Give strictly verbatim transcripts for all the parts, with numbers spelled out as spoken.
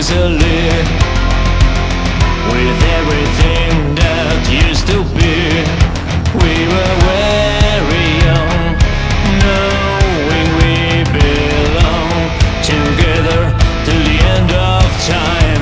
easily with everything that used to be. We were very young, knowing we belong together till the end of time.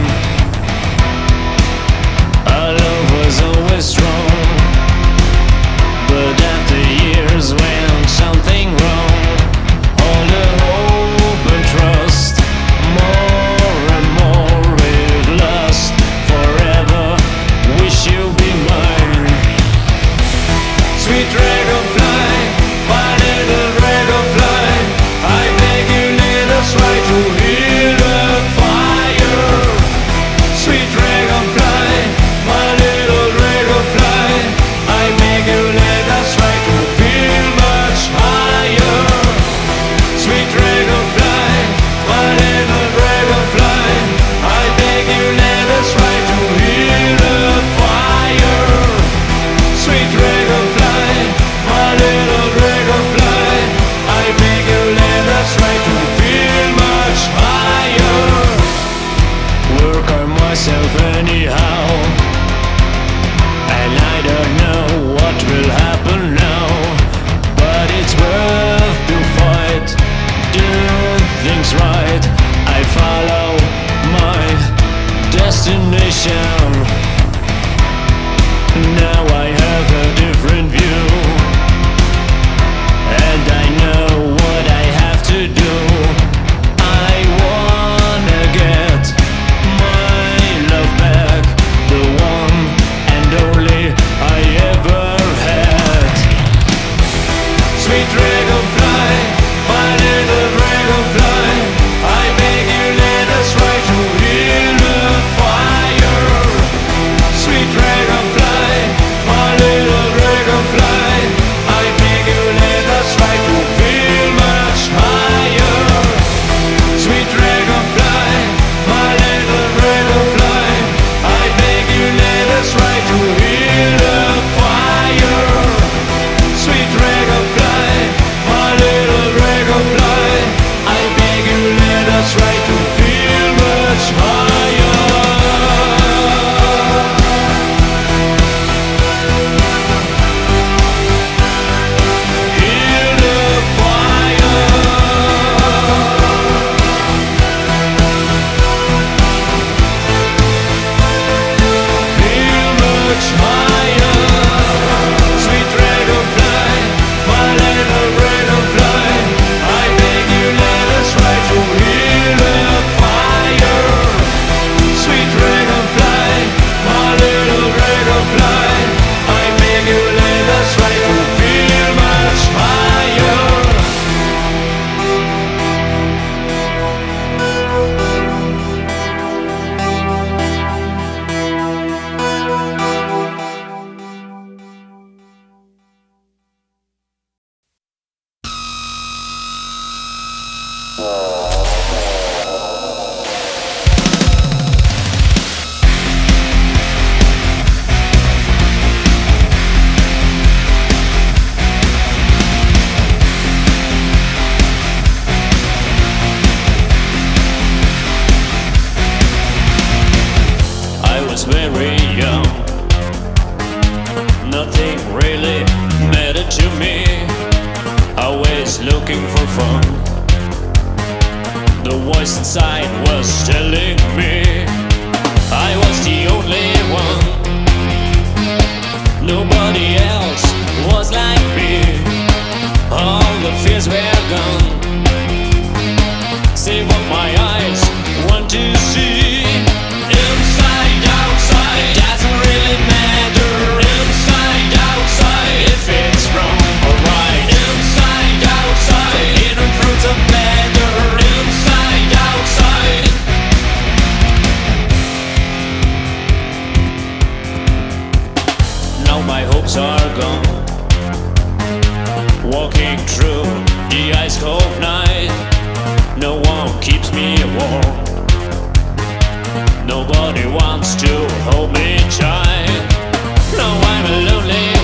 Our love was always strong, but after years went something wrong. All the hope and trust, more and more we've lost. Forever wish you'd be mine. Sweet dragonfly, my little dragonfly, I beg you let us try to heal the fire. Sweet dragonfly, my little dragonfly, I beg you let us try to feel much higher. Sweet dragonfly, my little dragonfly, I beg you let us try to heal the fire. Sweet dragonfly, my little dragonfly, I beg you let us try to feel much higher. Work on myself anyhow, and I don't know what will happen now, but it's worth to fight, do things right. I follow my destination. Now I have a different view, and I know what I have to do. I wanna get my love back, the one and only I ever had. Sweet dragonfly, my little dragonfly, I beg you let us try to heal the fire. Sweet dragonfly, my little dragonfly, I beg you let us try to feel much higher. Sweet dragonfly, my little dragonfly, I beg you let us try to heal the fire. Sweet dragonfly, my little dragonfly, I beg you let us try to feel much higher. Heal the fire. Feel much higher. Sweet dragonfly, my little dragonfly, I beg you let us try to heal the fire. Sweet dragonfly, my little dragonfly, I beg you let us try to feel much higher. I was very young, nothing really mattered to me. Always looking for fun. The voice inside was telling me I was the only one. Nobody else was like me. All the fears were gone. See what my eyes want to see. Inside, outside, doesn't really matter. Inside, outside, if it's wrong or right. Inside, outside, hidden fruits of matter. Inside, outside. Now my hopes are gone. Walking through the ice cold night, no one keeps me warm. Nobody wants to hold me tight. Now I'm a lonely